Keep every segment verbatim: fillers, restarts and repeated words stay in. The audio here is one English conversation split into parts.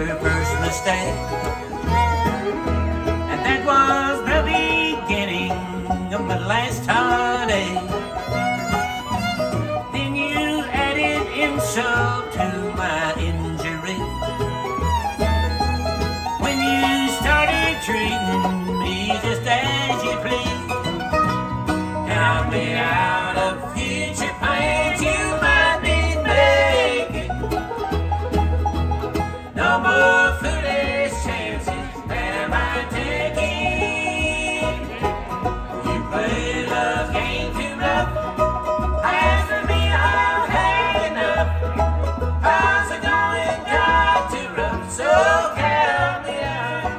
your first mistake, and that was the beginning of my last heartache. Then you added insult to my injury when you started treating me just as you please. Count me out of future plans you might be making. No more foolish chances am I taking. You play love game too rough. As for me, I've had enough. How's it going? Got too rough, so count me out.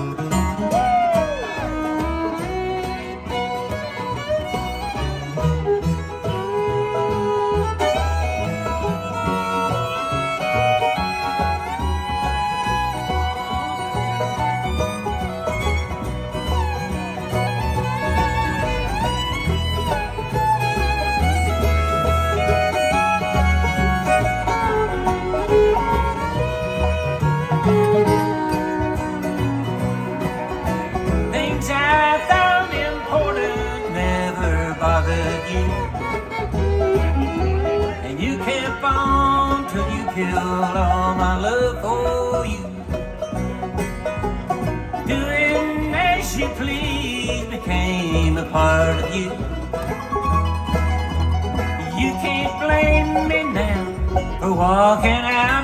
Things I found important never bothered you, and you kept on till you killed all my love for you. Doing as you please became a part of you. You can't blame me now for walking out